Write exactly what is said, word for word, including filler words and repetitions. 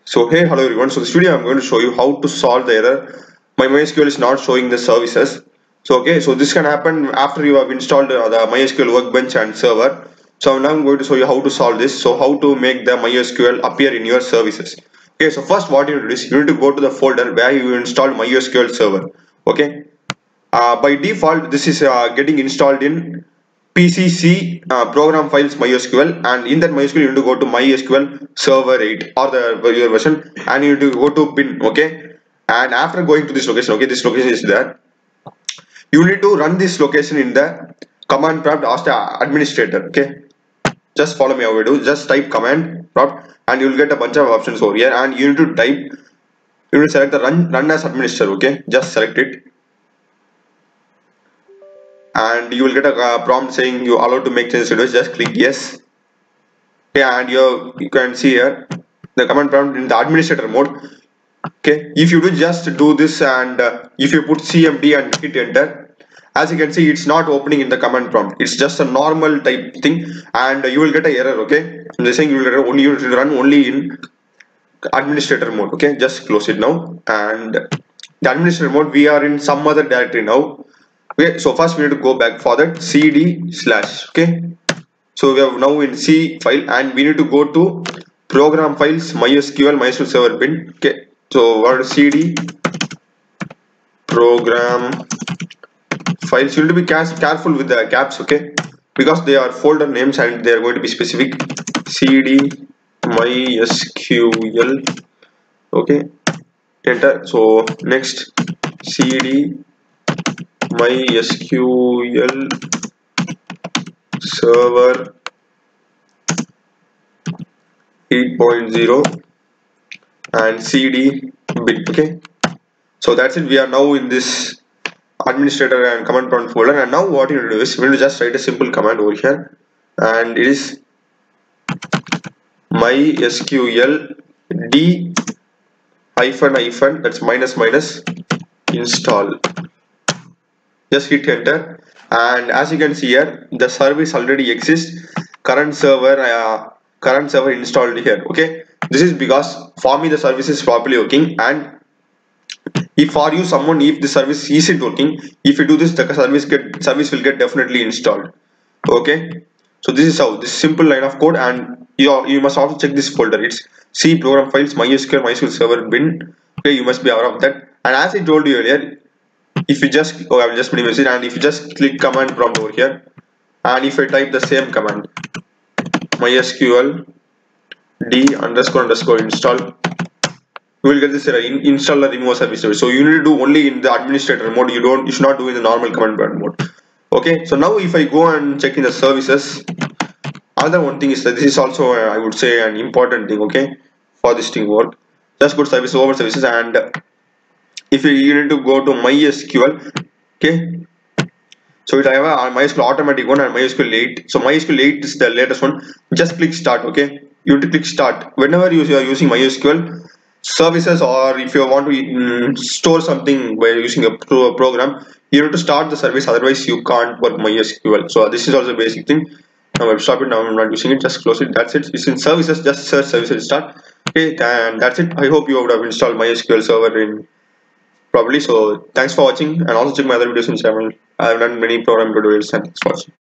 So hey, hello everyone. So this video I'm going to show you how to solve the error. My MySQL is not showing the services. So okay, so this can happen after you have installed uh, the MySQL workbench and server. So now I'm going to show you how to solve this. So how to make the MySQL appear in your services. Okay, so first what you need to do is you need to go to the folder where you installed MySQL server. Okay, uh, by default this is uh, getting installed in P C C uh, program files MySQL, and in that MySQL you need to go to MySQL server eight or the your version, and you need to go to bin. Okay, and after going to this location, okay, this location is there, you need to run this location in the command prompt as the administrator. Okay, just follow me how we do. Just type command prompt and you will get a bunch of options over here, and you need to type, you need to select the run run as administrator. Okay, just select it, and you will get a uh, prompt saying you allowed to make changes to it. Just click yes. Okay, and you you can see here the command prompt in the administrator mode. Okay, if you do just do this, and uh, if you put C M D and hit enter, as you can see it's not opening in the command prompt. It's just a normal type thing, and uh, you will get an error. Okay, I'm just saying you will get only, you will run only in administrator mode. Okay, just close it now, and the administrator mode we are in some other directory now. Okay, so first we need to go back for that cd slash. Okay, so we are now in C file, and we need to go to program files MySQL MySQL server bin. Okay, so what is cd program files? You need to be careful with the caps, okay, because they are folder names and they are going to be specific. Cd MySQL. Okay, enter. So next cd MySQL server eight point zero and cd bin. Okay, so that's it. We are now in this administrator and command prompt folder, and now what you need to do is we need to just write a simple command over here, and it is MySQL d hyphen hyphen, that's minus minus install. Just hit enter, and as you can see here the service already exists, current server uh, current server installed here. Okay, this is because for me the service is properly working, and if for you someone, if the service isn't working, if you do this, the service get service will get definitely installed. Okay, so this is how this simple line of code, and you you must also check this folder. It's C program files MySQL MySQL server bin. Okay, you must be aware of that. And as I told you earlier, if you just oh I will just minimize it, and if you just click command prompt over here, and if I type the same command MySQL d underscore underscore install, you will get this error, in installer remove service. So you need to do only in the administrator mode. You don't you should not do in the normal command prompt mode. Okay, so now if I go and check in the services, another one thing is that this is also uh, I would say an important thing. Okay, for this thing work, just go to service over services, and if you, you need to go to MySQL. Okay, so it I have a MySQL automatic one and MySQL eight. So MySQL eight is the latest one. Just click start. Okay, you have to click start whenever you are using MySQL services, or if you want to mm, store something by using a pro program, you need to start the service, otherwise you can't work MySQL. So this is also a basic thing. Now I've stopped it, now I'm not using it, just close it. That's it. It's in services, just search services start. Okay, and that's it. I hope you would have installed MySQL server in probably. So thanks for watching, and also check my other videos in channel. I have done many program tutorials, and thanks for watching.